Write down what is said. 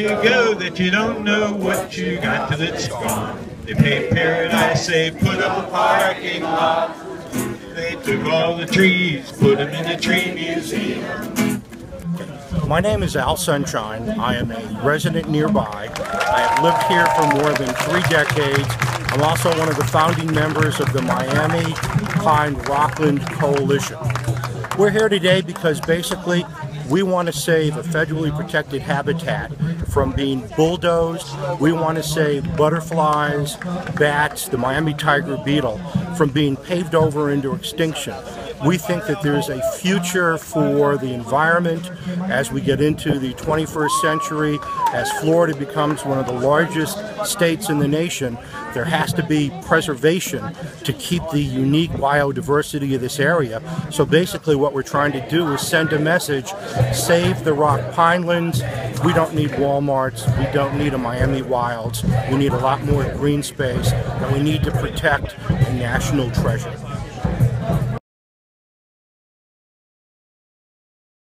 you go that you don't know what you got till it's gone. They paved paradise, they put up a parking lot. They took all the trees, put them in a tree museum. My name is Al Sunshine. I am a resident nearby. I have lived here for more than 3 decades. I'm also one of the founding members of the Miami Pine Rockland Coalition. We're here today because basically we want to save a federally protected habitat from being bulldozed. We want to save butterflies, bats, the Miami tiger beetle from being paved over into extinction. We think that there's a future for the environment as we get into the 21st century. As Florida becomes one of the largest states in the nation, there has to be preservation to keep the unique biodiversity of this area. So basically what we're trying to do is send a message: save the rock pinelands. We don't need Walmarts, we don't need a Miami Wilds. We need a lot more green space, and we need to protect a national treasure.